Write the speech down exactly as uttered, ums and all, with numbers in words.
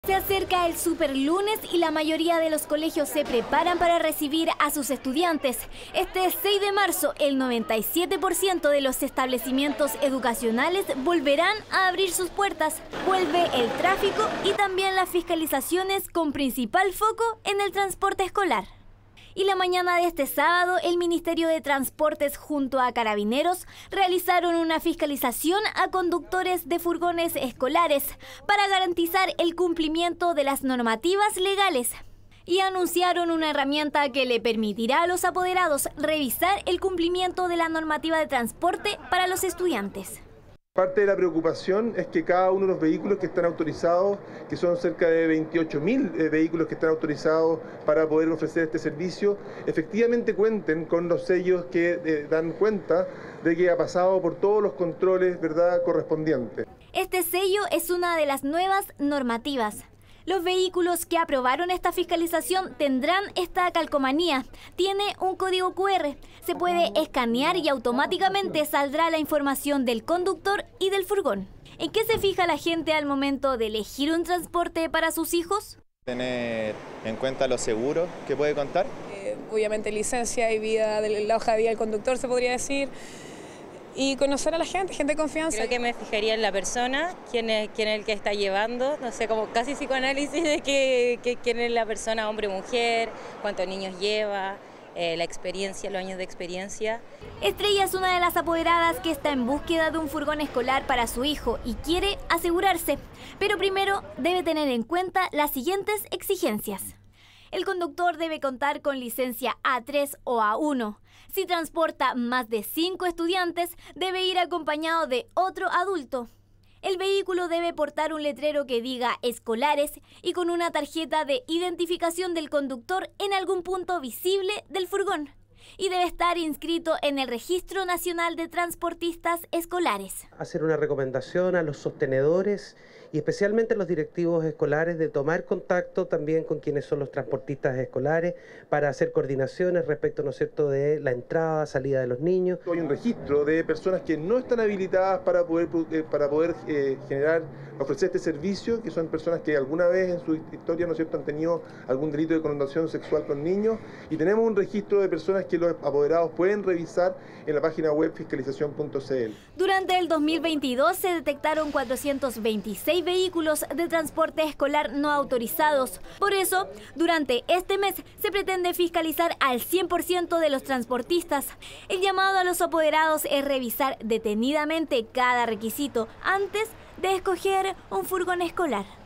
Se acerca el superlunes y la mayoría de los colegios se preparan para recibir a sus estudiantes. Este seis de marzo, el noventa y siete por ciento de los establecimientos educacionales volverán a abrir sus puertas. Vuelve el tráfico y también las fiscalizaciones con principal foco en el transporte escolar. Y la mañana de este sábado, el Ministerio de Transportes junto a Carabineros realizaron una fiscalización a conductores de furgones escolares para garantizar el cumplimiento de las normativas legales. Y anunciaron una herramienta que le permitirá a los apoderados revisar el cumplimiento de la normativa de transporte para los estudiantes. Parte de la preocupación es que cada uno de los vehículos que están autorizados, que son cerca de veintiocho mil eh, vehículos que están autorizados para poder ofrecer este servicio, efectivamente cuenten con los sellos que eh, dan cuenta de que ha pasado por todos los controles, ¿verdad?, correspondientes. Este sello es una de las nuevas normativas. Los vehículos que aprobaron esta fiscalización tendrán esta calcomanía. Tiene un código cu erre, se puede escanear y automáticamente saldrá la información del conductor y del furgón. ¿En qué se fija la gente al momento de elegir un transporte para sus hijos? Tener en cuenta los seguros que puede contar. Eh, obviamente licencia y vida, de la hoja de vida del conductor se podría decir. Y conocer a la gente, gente de confianza. Creo que me fijaría en la persona, quién es, quién es el que está llevando, no sé, como casi psicoanálisis de que, que, quién es la persona, hombre o mujer, cuántos niños lleva, eh, la experiencia, los años de experiencia. Estrella es una de las apoderadas que está en búsqueda de un furgón escolar para su hijo y quiere asegurarse, pero primero debe tener en cuenta las siguientes exigencias. El conductor debe contar con licencia A tres o A uno. Si transporta más de cinco estudiantes, debe ir acompañado de otro adulto. El vehículo debe portar un letrero que diga escolares y con una tarjeta de identificación del conductor en algún punto visible del furgón. Y debe estar inscrito en el Registro Nacional de Transportistas Escolares. Hacer una recomendación a los sostenedores y especialmente a los directivos escolares de tomar contacto también con quienes son los transportistas escolares para hacer coordinaciones respecto, ¿no es cierto?, de la entrada, salida de los niños. Hay un registro de personas que no están habilitadas para poder, eh, para poder eh, generar, ofrecer este servicio, que son personas que alguna vez en su historia, ¿no es cierto?, han tenido algún delito de connotación sexual con niños, y tenemos un registro de personas que los apoderados pueden revisar en la página web fiscalización punto c l. Durante el dos mil veintidós se detectaron cuatrocientos veintiséis vehículos de transporte escolar no autorizados. Por eso, durante este mes se pretende fiscalizar al cien por ciento de los transportistas. El llamado a los apoderados es revisar detenidamente cada requisito antes de escoger un furgón escolar.